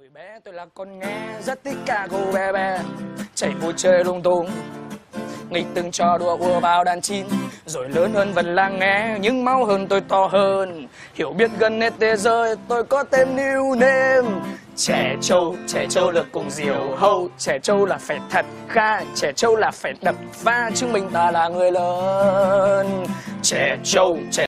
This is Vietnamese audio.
Hồi bé tôi là con nghe rất thích ca gù bé bé, chạy vui chơi lung tung, nghịch từng trò đùa ùa vào đàn chín. Rồi lớn hơn vẫn là nghe, nhưng máu hơn tôi to hơn, hiểu biết gần hết thế giới. Tôi có tên new name. Trẻ trâu lượt cùng diều hâu. Trẻ trâu là phải thật kha, trẻ trâu là phải đập pha, chứng minh ta là người lớn. Trẻ trâu